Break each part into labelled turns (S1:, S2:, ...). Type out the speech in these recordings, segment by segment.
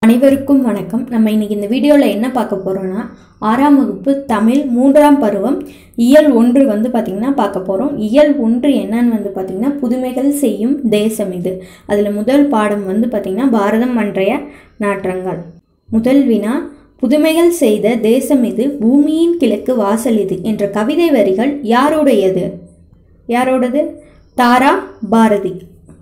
S1: அனைவருக்கும் வணக்கம். நம்ம இன்னைக்கு இந்த வீடியோவில் என்ன பார்க்க போகிறோம்னா, 6ஆம் வகுப்பு தமிழ் 3ஆம் பருவம் இயல் 1 பார்த்திங்கன்னா பார்க்க போகிறோம். இயல் 1 என்னன்னு பார்த்திங்கன்னா புதுமைகள் செய்யும் தேசம் இது. அதில் முதல் பாடம் பார்த்திங்கன்னா பாரதம் அன்றைய நாற்றங்கள். முதல் வினா, புதுமைகள் செய்த தேசம் இது, பூமியின் கிழக்கு வாசல் இது என்ற கவிதை வரிகள் யாருடையது? யாரோடது? தாரா பாரதி.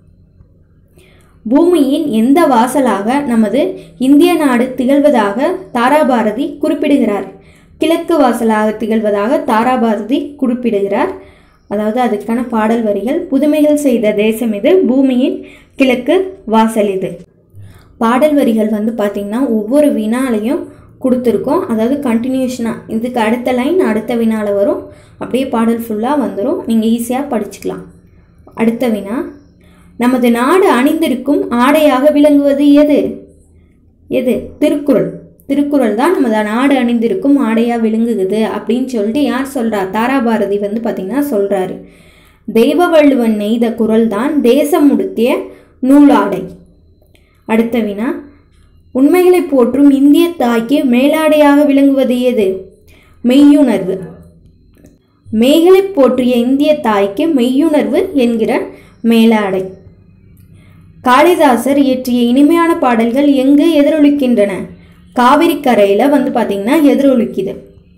S1: பூமியின் எந்த வாசலாக நமது இந்திய நாடு திகழ்வதாக தாராபாரதி குறிப்பிடுகிறார்? கிழக்கு வாசலாக திகழ்வதாக தாராபாரதி குறிப்பிடுகிறார். அதாவது அதுக்கான பாடல் வரிகள், புதுமைகள் செய்த தேசம் இது, பூமியின் கிழக்கு வாசல் இது. பாடல் வரிகள் பார்த்திங்கன்னா ஒவ்வொரு வினாலையும் கொடுத்துருக்கோம். அதாவது கண்டினியூஷனாக இதுக்கு அடுத்த லைன் அடுத்த வினால வரும். அப்படியே பாடல் ஃபுல்லாக வந்துடும். நீங்கள் ஈஸியாக படிச்சுக்கலாம். அடுத்த வினா, நமது நாடு அணிந்திருக்கும் ஆடையாக விளங்குவது எது? எது? திருக்குறள். திருக்குறள் தான் நமது நாடு அணிந்திருக்கும் ஆடையாக விளங்குகிறது அப்படின்னு சொல்லிட்டு யார் சொல்கிறா? தாராபாரதி பார்த்திங்கன்னா சொல்கிறாரு. தெய்வ வள்ளுவன் நெய்த குறள் தான் தேசம் உடுத்திய நூலாடை. அடுத்த வினா, உண்மைகளை போற்றும் இந்திய தாய்க்கு மேலாடையாக விளங்குவது எது? மெய்யுணர்வு. மெய்களை போற்றிய இந்திய தாய்க்கு மெய்யுணர்வு என்கிற மேலாடை. காளிதாசர் இயற்றிய இனிமையான பாடல்கள் எங்கு எதிரொலிக்கின்றன? காவிரி கரையில் பார்த்திங்கன்னா எதிரொலிக்குது.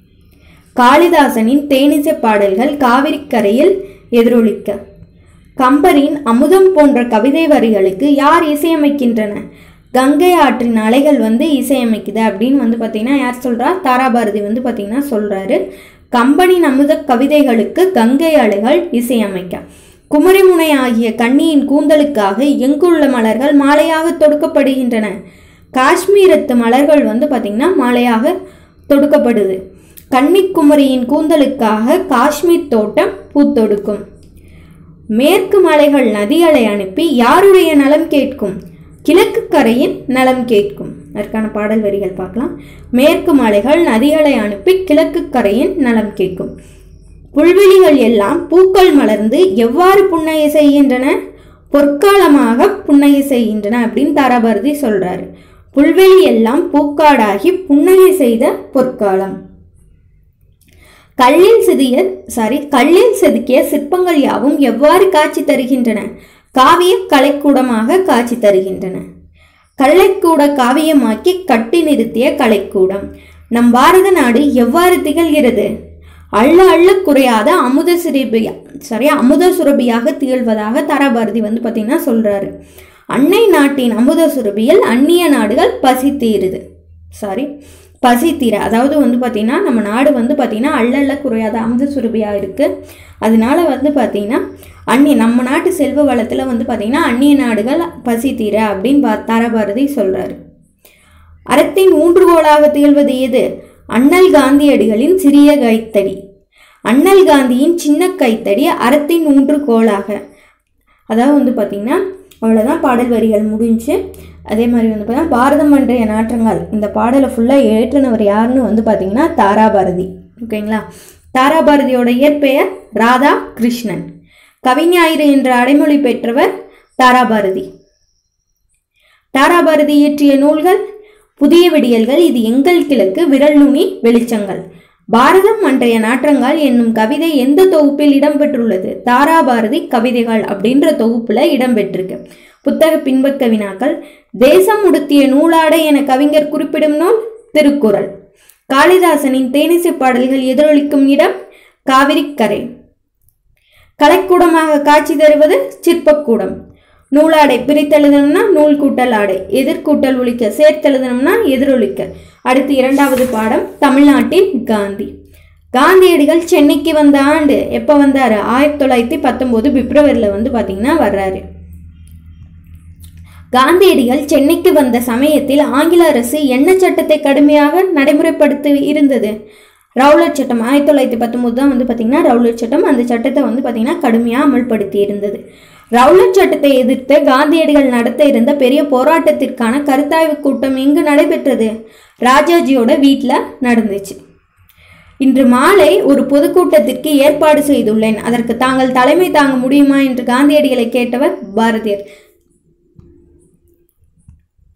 S1: காளிதாசனின் தேனிசை பாடல்கள் காவிரி கரையில் எதிரொலிக்க. கம்பரின் அமுதம் போன்ற கவிதை வரிகளுக்கு யார் இசையமைக்கின்றன? கங்கை ஆற்றின் அலைகள் இசையமைக்குது அப்படின்னு பார்த்திங்கன்னா யார் சொல்கிறா? தாராபாரதி பார்த்திங்கன்னா சொல்கிறாரு. கம்பனின் அமுத கவிதைகளுக்கு கங்கை அலைகள் இசையமைக்க. குமரிமுனை ஆகிய கன்னியின் கூந்தலுக்காக எங்குள்ள மலர்கள் மாலையாக தொடுக்கப்படுகின்றன? காஷ்மீரத்து மலர்கள் பார்த்திங்கன்னா மாலையாக தொடுக்கப்படுது. கன்னிக்குமரியின் கூந்தலுக்காக காஷ்மீர் தோட்டம் பூத்தொடுக்கும். மேற்கு மலைகள் நதிகளை அனுப்பி யாருடைய நலம் கேட்கும்? கிழக்கு கரையின் நலம் கேட்கும். அதற்கான பாடல் வரிகள் பார்க்கலாம். மேற்கு மலைகள் நதிகளை அனுப்பி கிழக்கு கரையின் நலம் கேட்கும். புல்வெளிகள் எல்லாம் பூக்கள் மலர்ந்து எவ்வாறு புன்னகை செய்கின்றன? பொற்காலமாக புன்னகை செய்கின்றன அப்படின்னு தாராபாரதி சொல்றாரு. புல்வெளி எல்லாம் பூக்காடாகி புன்னகை செய்த பொற்காலம். கல்லில் செதுக்கிய சிற்பங்கள் யாவும் எவ்வாறு காட்சி தருகின்றன? காவிய கலைக்கூடமாக காட்சி தருகின்றன. கலைக்கூட காவியமாக்கி கட்டி நிறுத்திய கலைக்கூடம். நம் பாரத நாடு எவ்வாறு திகழ்கிறது? அள்ள அள்ள குறையாத அமுத சுரபியாக திகழ்வதாக தாராபாரதி பார்த்திங்கன்னா சொல்கிறாரு. அன்னை நாட்டின் அமுத சுரபியில் அந்நிய நாடுகள் பசித்தீர. அதாவது பார்த்திங்கன்னா நம்ம நாடு பார்த்திங்கன்னா அள்ள குறையாத அமுத சுரபியாக இருக்குது. அதனால பார்த்திங்கன்னா நம்ம நாட்டு செல்வ வளத்தில் பார்த்திங்கன்னா அந்நிய நாடுகள் பசித்தீர அப்படின்னு தாராபாரதி சொல்கிறாரு. அறத்தின் ஊன்றுகோலாக திகழ்வது எது? அண்ணல் காந்தியடிகளின் சிறிய கைத்தடி. அண்ணல் காந்தியின் சின்ன கைத்தடி அறத்தின் ஊன்றுகோலாக. அதாவது பார்த்திங்கன்னா அவ்வளோதான், பாடல் வரிகள் முடிஞ்சு. அதே மாதிரி பார்த்தீங்கன்னா பாரதம் அன்றைய நாற்றங்கள் இந்த பாடலை ஃபுல்லாக ஏற்றினவர் யாருன்னு பார்த்திங்கன்னா தாராபாரதி. ஓகேங்களா? தாராபாரதியோட இயற்பெயர் ராதா கிருஷ்ணன். கவிஞாயிறு என்ற அடைமொழி பெற்றவர் தாராபாரதி. தாராபாரதி இயற்றிய நூல்கள்: புதிய விடியல்கள், இது எங்கள் கிழக்கு, விரல் நுனி வெளிச்சங்கள். பாரதம் அன்றைய நாற்றங்கள் என்னும் கவிதை எந்த தொகுப்பில் இடம்பெற்றுள்ளது? தாராபாரதி கவிதைகள் அப்படின்ற தொகுப்புல இடம்பெற்றிருக்கு. புத்தக பின்பக்க வினாக்கள்: தேசம் உடுத்திய நூலாடை என கவிஞர் குறிப்பிடும் நூல் திருக்குறள். காளிதாசனின் தேனிசை பாடல்கள் எதிரொலிக்கும் இடம் காவிரி கரை. கலைக்கூடமாக காட்சி தருவது சிற்பக்கூடம். நூலாடை பிரித்தெழுதணும்னா நூல் கூட்டல் ஆடை, எதிர்கூட்டல் ஒழிக்க, சேர்த்தெழுதணும்னா எதிரொலிக்க. அடுத்து 2வது பாடம், தமிழ்நாட்டில் காந்தி. காந்தியடிகள் சென்னைக்கு வந்த ஆண்டு எப்போ வந்தாரு? 1919 பிப்ரவரியில் பார்த்திங்கன்னா வர்றாரு. காந்தியடிகள் சென்னைக்கு வந்த சமயத்தில் ஆங்கில அரசு என்ன சட்டத்தை கடுமையாக நடைமுறைப்படுத்தி இருந்தது? ரவுலட் சட்டம். 1919 தான் பார்த்திங்கன்னா ரவுலட் சட்டம். அந்த சட்டத்தை பார்த்திங்கன்னா கடுமையாக அமல்படுத்தி இருந்தது. ரவுலட் சட்டத்தை எதிர்த்து காந்தியடிகள் நடத்த இருந்த பெரிய போராட்டத்திற்கான கருத்தாய்வு கூட்டம் எங்கு நடைபெற்றது? ராஜாஜியோட வீட்டில் நடந்துச்சு. இன்று மாலை ஒரு பொதுக்கூட்டத்திற்கு ஏற்பாடு செய்துள்ளேன், அதற்கு தாங்கள் தலைமை தாங்க முடியுமா என்று காந்தியடிகளை கேட்டவர் பாரதியார்.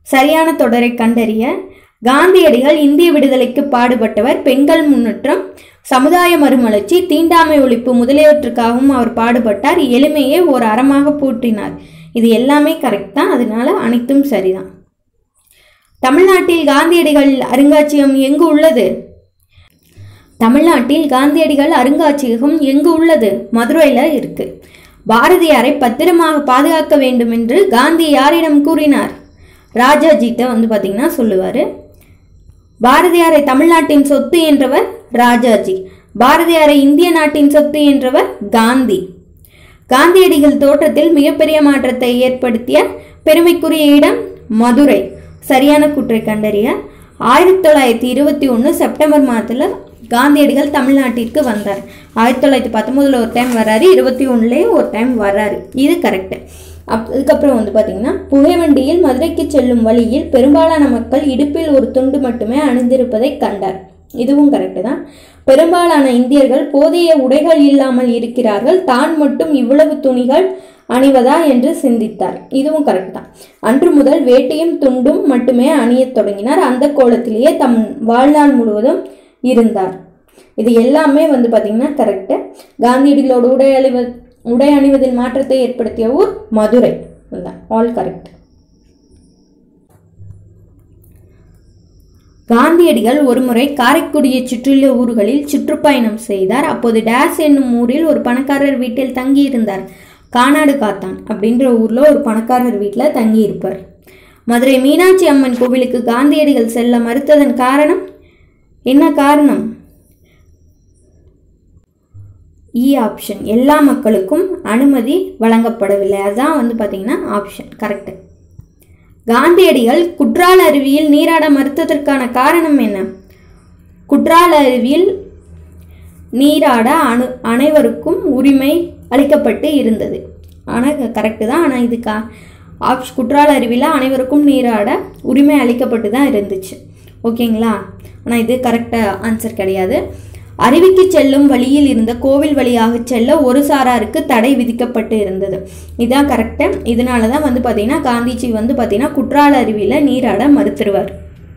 S1: சரியான தொடரை கண்டறிய. காந்தியடிகள் இந்திய விடுதலைக்கு பாடுபட்டவர். பெண்கள் முன்னேற்றம், சமுதாய மறுமலர்ச்சி, தீண்டாமை ஒழிப்பு முதலியவற்றுக்காகவும் அவர் பாடுபட்டார். எளிமையை ஒரு அறமாக போற்றினார். இது எல்லாமே கரெக்ட் தான், அதனால அனைத்தும் சரிதான். தமிழ்நாட்டில் காந்தியடிகள் அருங்காட்சியகம் எங்கு உள்ளது? தமிழ்நாட்டில் காந்தியடிகள் அருங்காட்சியகம் எங்கு உள்ளது? மதுரையில் இருக்கு. பாரதியாரை பத்திரமாக பாதுகாக்க வேண்டும் என்று காந்தி யாரிடம் கூறினார்? ராஜாஜிட்ட பார்த்தீங்கன்னா சொல்லுவார். பாரதியாரை தமிழ்நாட்டின் சொத்து என்றவர் ராஜாஜி. பாரதியாரை இந்திய நாட்டின் சொத்து என்றவர் காந்தி. காந்தியடிகள் தோற்றத்தில் மிகப்பெரிய மாற்றத்தை ஏற்படுத்திய பெருமைக்குரிய இடம் மதுரை. சரியான கூற்றை கண்டறிய. 1921 செப்டம்பர் மாதத்தில் காந்தியடிகள் தமிழ்நாட்டிற்கு வந்தார். 1919 ஒரு டைம் வர்றாரு, 21 ஒரு டைம் வர்றாரு. இது கரெக்டு. அதுக்கப்புறம் பார்த்தீங்கன்னா புகைவண்டியில் மதுரைக்கு செல்லும் வழியில் பெரும்பாலான மக்கள் இடுப்பில் ஒரு துண்டு மட்டுமே அணிந்திருப்பதை கண்டார். இதுவும் கரெக்டு தான். பெரும்பாலான இந்தியர்கள் போதிய உடைகள் இல்லாமல் இருக்கிறார்கள், தான் மட்டும் இவ்வளவு துணிகள் அணிவதா என்று சிந்தித்தார். இதுவும் கரெக்ட் தான். அன்று முதல் வேட்டியும் துண்டும் மட்டுமே அணியத் தொடங்கினார். அந்த கோலத்திலேயே தம் வாழ்நாள் முழுவதும் இருந்தார். இது எல்லாமே பார்த்தீங்கன்னா கரெக்டு. காந்தியடிகளோட உடை அணிவதில் மாற்றத்தை ஏற்படுத்திய ஊர் மதுரை. All correct. காந்தியடிகள் ஒருமுறை காரைக்குடியை சுற்றியுள்ள ஊர்களில் சுற்றுப்பயணம் செய்தார். அப்போது டேஸ் என்னும் ஊரில் ஒரு பணக்காரர் வீட்டில் தங்கியிருந்தார். கானாடு காத்தான் அப்படின்ற ஊர்ல ஒரு பணக்காரர் வீட்டில் தங்கி இருப்பார். மதுரை மீனாட்சி அம்மன் கோவிலுக்கு காந்தியடிகள் செல்ல மறுத்ததன் காரணம் என்ன? காரணம் இ ஆப்ஷன். எல்லா மக்களுக்கும் அனுமதி வழங்கப்படவில்லை. அதுதான் பார்த்தீங்கன்னா ஆப்ஷன் கரெக்டு. காந்தியடிகள் குற்றால அருவியில் நீராட மறுத்ததற்கான காரணம் என்ன? குற்றால அருவியில் நீராட அனைவருக்கும் உரிமை அளிக்கப்பட்டு இருந்தது. ஆனால் கரெக்டு தான். ஆனால் இது குற்றால அருவியில் அனைவருக்கும் நீராட உரிமை அளிக்கப்பட்டு தான் இருந்துச்சு. ஓகேங்களா? ஆனால் இது கரெக்டாக ஆன்சர் கிடையாது. அருவிக்கு செல்லும் வழியில் இருந்த கோவில் வழியாக செல்ல ஒரு சாராருக்கு தடை விதிக்கப்பட்டு இருந்தது. இதுதான் கரெக்டு. இதனால தான் பார்த்தீங்கன்னா காந்திஜி பார்த்தீங்கன்னா குற்றால அருவியில் நீராட மறுத்துருவார்.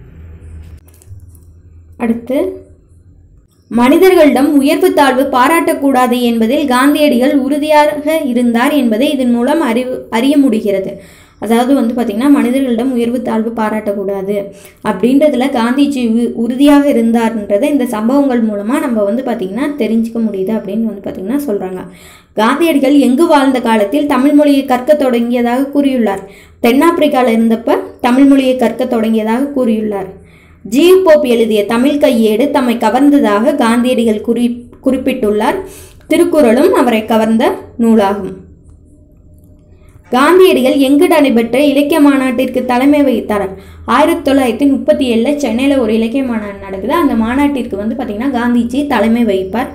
S1: அடுத்து, மனிதர்களிடம் உயர்வு தாழ்வு பாராட்டக்கூடாது என்பதில் காந்தியடிகள் உறுதியாக இருந்தார் என்பதை இதன் மூலம் அறிய முடிகிறது. அதாவது பார்த்தீங்கன்னா மனிதர்களிடம் உயர்வு தாழ்வு பாராட்டக்கூடாது அப்படின்றதுல காந்திஜி உறுதியாக இருந்தார்ன்றதை இந்த சம்பவங்கள் மூலமாக நம்ம பார்த்தீங்கன்னா தெரிஞ்சுக்க முடியுது அப்படின்னு பார்த்தீங்கன்னா சொல்கிறாங்க. காந்தியடிகள் எங்கு வாழ்ந்த காலத்தில் தமிழ் மொழியை கற்க தொடங்கியதாக கூறியுள்ளார்? தென்னாப்பிரிக்காவில் இருந்தப்ப தமிழ் மொழியை கற்க தொடங்கியதாக கூறியுள்ளார். ஜீவ் போப் எழுதிய தமிழ் கையேடு தம்மை கவர்ந்ததாக காந்தியடிகள் குறிப்பிட்டுள்ளார். திருக்குறளும் அவரை கவர்ந்த நூலாகும். காந்தியடிகள் எங்கு நடைபெற்ற இலக்கிய மாநாட்டிற்கு தலைமை வகித்தார்? 1937 சென்னையில் ஒரு இலக்கிய மாநாடு நடக்குது. அந்த மாநாட்டிற்கு பார்த்தீங்கன்னா காந்திஜி தலைமை வகிப்பார்.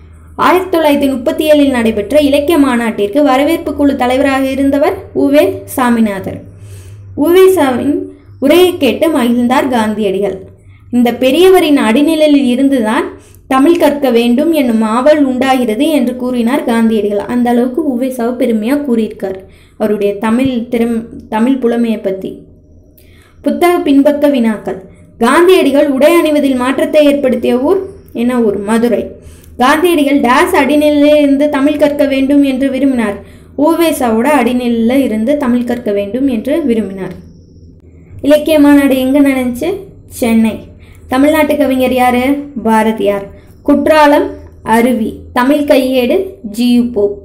S1: 1937 நடைபெற்ற இலக்கிய மாநாட்டிற்கு வரவேற்பு குழு தலைவராக இருந்தவர் உவே சாமிநாதர். உவே சாமியின் உரையை கேட்டு மகிழ்ந்தார் காந்தியடிகள். இந்த பெரியவரின் அடிநிலையில் இருந்துதான் தமிழ் கற்க வேண்டும் என்னும் ஆவல் உண்டாகிறது என்று கூறினார் காந்தியடிகள். அந்த அளவுக்கு உவேசாவை பெருமையாக கூறியிருக்கார் அவருடைய தமிழ் புலமையை பற்றி. புத்தக பின்பக்க வினாக்கள். காந்தியடிகள் உடை அணிவதில் மாற்றத்தை ஏற்படுத்திய ஊர் என்ன ஊர்? மதுரை. காந்தியடிகள் டேஸ் அடிநிலையில் இருந்து தமிழ் கற்க வேண்டும் என்று விரும்பினார்? உவேசாவோட அடிநிலையில் இருந்து தமிழ் கற்க வேண்டும் என்று விரும்பினார். இலக்கிய மாநாடு எங்கே நடந்துச்சு? சென்னை. தமிழ்நாட்டு கவிஞர் யாரு? பாரதியார். குற்றாலம் அருவி. தமிழ் கையேடு ஜீவ் போப்.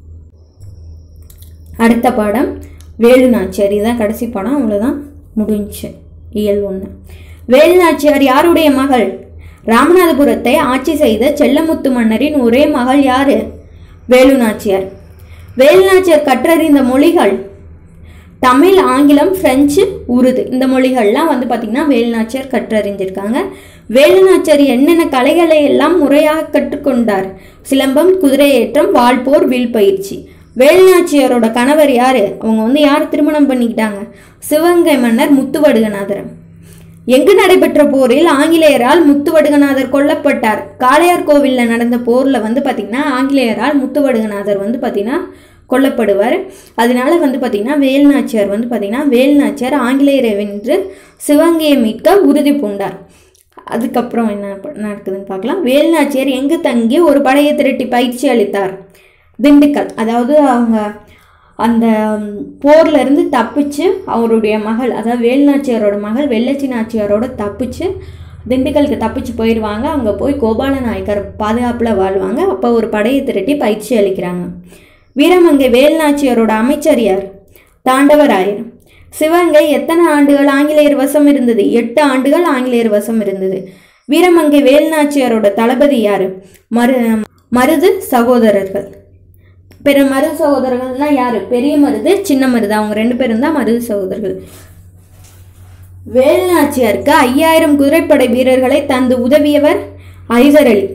S1: அடுத்த பாடம் வேலுநாச்சியார். இதுதான் கடைசி பாடம், அவ்வளோதான் முடிஞ்சு. இயல் 1. வேலுநாச்சியார் யாருடைய மகள்? ராமநாதபுரத்தை ஆட்சி செய்த செல்லமுத்து மன்னரின் ஒரே மகள் யாரு? வேலுநாச்சியார். வேலுநாச்சியார் கற்றறிந்த மொழிகள் தமிழ், ஆங்கிலம், பிரெஞ்சு, உருது. இந்த மொழிகள்லாம் பார்த்தீங்கன்னா வேலுநாச்சியார் கற்றறிஞ்சிருக்காங்க. வேலுநாச்சியார் என்னென்ன கலைகளை எல்லாம் முறையாக கற்றுக்கொண்டார்? சிலம்பம், குதிரையேற்றம், வாள்போர், வில் பயிற்சி. வேலுநாச்சியாரோட கணவர் யாரு? அவங்க யார் திருமணம் பண்ணிக்கிட்டாங்க? சிவகங்கை மன்னர் முத்துவடுகநாதர். எங்கு நடைபெற்ற போரில் ஆங்கிலேயரால் முத்துவடுகநாதர் கொல்லப்பட்டார்? காளையார் கோவிலில் நடந்த போரில் பார்த்தீங்கன்னா ஆங்கிலேயரால் முத்துவடுகநாதர் பார்த்தீங்கன்னா கொல்லப்படுவார். அதனால வந்து பார்த்திங்கன்னா வேல்நாச்சியார் ஆங்கிலேயரை வென்று சிவகங்கையை மீட்க உறுதி பூண்டார். அதுக்கப்புறம் என்ன நடக்குதுன்னு பார்க்கலாம். வேல்நாச்சியார் எங்கு தங்கி ஒரு படையை திரட்டி பயிற்சி அளித்தார்? திண்டுக்கல். அதாவது அவங்க அந்த போர்ல இருந்து தப்பிச்சு அவருடைய மகள், அதாவது வேல்நாச்சியாரோட மகள் வெள்ளச்சி நாச்சியாரோட தப்பிச்சு திண்டுக்கலுக்கு தப்பிச்சு போயிடுவாங்க. அங்கே போய் கோபால நாயக்கர் பாதுகாப்பில் வாழ்வாங்க. அப்போ ஒரு படையை திரட்டி பயிற்சி அளிக்கிறாங்க. வீரமங்கை வேல்நாச்சியாரோட அமைச்சர் யார்? தாண்டவராயர். சிவகங்கை எத்தனை ஆண்டுகள் ஆங்கிலேயர் வசம் இருந்தது? 8 ஆண்டுகள் ஆங்கிலேயர் வசம் இருந்தது. வீரமங்கை வேல்நாச்சியாரோட தளபதி யார்? மருது சகோதரர்கள். மருது சகோதரர்கள்னா யாரு? பெரிய மருது, சின்ன மருது, அவங்க 2 பேரும் தான் மருது சகோதரர்கள். வேல்நாச்சியாருக்கு 5000 குதிரைப்படை வீரர்களை தந்து உதவியவர் ஐதர் அலி.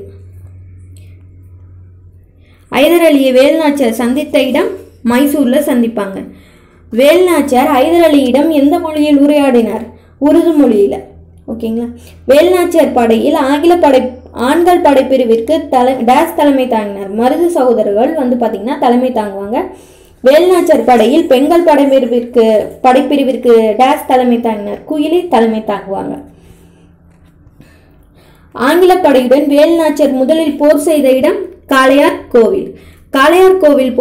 S1: ஐதர் அலியை வேல்நாச்சியார் சந்தித்த இடம் மைசூர்ல சந்திப்பாங்க. வேல்நாச்சியார் ஐதர் அலியிடம் எந்த மொழியில் உரையாடினார்? உருது மொழியில. ஓகேங்களா. வேல்நாச்சியார் படையில் ஆண்கள் படைப்பிரிவிற்கு தலைமை தாங்கினார். மருது சகோதரர்கள் வந்து பார்த்தீங்கன்னா தலைமை தாங்குவாங்க. வேல்நாச்சியார் படையில் பெண்கள் படைப்பிரிவிற்கு தலைமை தாங்கினார். குயிலி தலைமை தாங்குவாங்க. ஆங்கில படையுடன் வேல்நாச்சியார் முதலில் போர் செய்த இடம் காளையார் கோவில். காளையார் கோவில்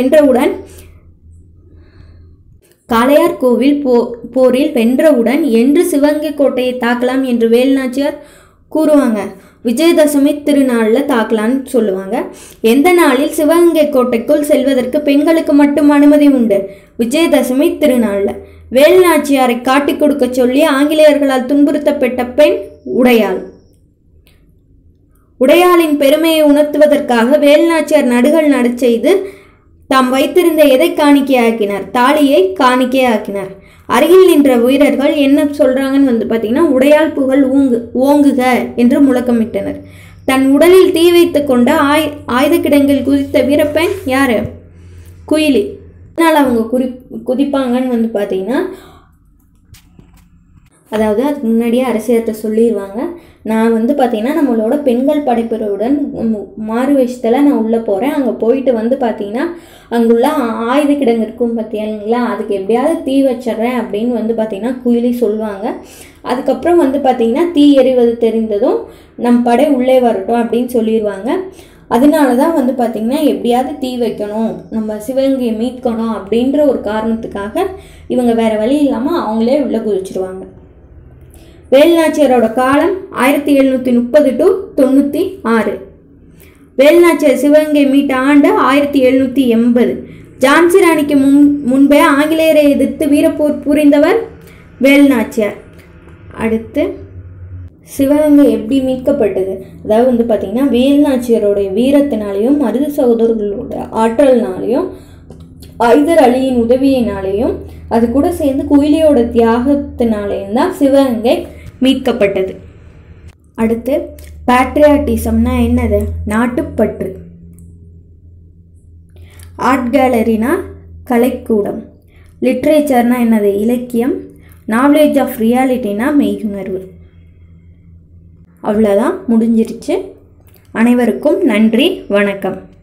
S1: போரில் வென்றவுடன் என்று சிவகங்கை கோட்டையை தாக்கலாம் என்று வேல்நாச்சியார் கூறுவாங்க? விஜயதசமி திருநாளில் தாக்கலான்னு சொல்லுவாங்க. எந்த நாளில் சிவகங்கை கோட்டைக்குள் செல்வதற்கு பெண்களுக்கு மட்டும் அனுமதி உண்டு? விஜயதசமி திருநாளில். வேல்நாச்சியாரை காட்டிக் கொடுக்க சொல்லி ஆங்கிலேயர்களால் துன்புறுத்தப்பட்ட பெண் உடையாள். உடையாளின் பெருமையை உணர்த்துவதற்காக வேல்நாச்சியார் நடுகள் நடச்செய்து தாம் வைத்திருந்த எதை காணிக்கையாக்கினார்? தாலியை காணிக்கையாக்கினார். அருகில் நின்ற வீரர்கள் என்ன சொல்றாங்கன்னு வந்து பார்த்தீங்கன்னா, உடையாள் புகழ் ஓங்குக என்று முழக்கமிட்டனர். தன் உடலில் தீ வைத்து கொண்ட ஆயுத கிடங்கில் குதித்த வீரப்பெண் யாரு? குயிலி. அதனால் அவங்க குதிப்பாங்கன்னு வந்து பார்த்தீங்கன்னா, அதாவது அதுக்கு முன்னாடியே அரசியர்கிட்ட சொல்லிடுவாங்க, நான் வந்து பார்த்தீங்கன்னா நம்மளோட பெண்கள் படைப்பிரிவுடன் மாறு வேஷத்தில் நான் உள்ளே போகிறேன். அங்கே போயிட்டு வந்து பார்த்தீங்கன்னா அங்குள்ள ஆயுத கிடங்கு இருக்கும் பார்த்தீங்களா, அதுக்கு எப்படியாவது தீ வச்சிட்றேன் அப்படின்னு வந்து பார்த்தீங்கன்னா குயிலி சொல்லுவாங்க. அதுக்கப்புறம் வந்து பார்த்தீங்கன்னா தீ எறிவது தெரிந்ததும் நம் படை உள்ளே வரட்டும் அப்படின்னு சொல்லிடுவாங்க. அதனால தான் வந்து பார்த்திங்கன்னா எப்படியாவது தீ வைக்கணும், நம்ம சிவகங்கையை மீட்கணும் அப்படின்ற ஒரு காரணத்துக்காக இவங்க வேறு வழி இல்லாமல் அவங்களே உள்ளே குதிச்சிருவாங்க. வேல்நாச்சியாரோட காலம் 1730 to 96. வேல்நாச்சியார் சிவகங்கை மீட்ட ஆண்டு 1780. ஜான்சி ராணிக்கு முன்பே ஆங்கிலேயரை எதிர்த்து வீரப்போர் புரிந்தவர் வேல்நாச்சியார். அடுத்து சிவகங்கை எப்படி மீட்கப்பட்டது? அதாவது வந்து பார்த்திங்கன்னா வேல்நாச்சியாரோடைய வீரத்தினாலையும் மருது சகோதரர்களோட ஆற்றல்னாலையும் ஐதர் அலியின் உதவியினாலேயும் அது கூட சேர்ந்து குயிலியோட தியாகத்தினாலேயும் தான் சிவகங்கை மீட்கப்பட்டது. அடுத்து பேட்ரியாட்டிசம்னா என்னது? நாட்டுப்பற்று. ஆர்ட் கேலரினா கலைக்கூடம். லிட்ரேச்சர்னா என்னது? இலக்கியம். நாலேஜ் ஆஃப் ரியாலிட்டினா மெய்யுணர்வு. அவ்வளோதான், முடிஞ்சிருச்சு. அனைவருக்கும் நன்றி, வணக்கம்.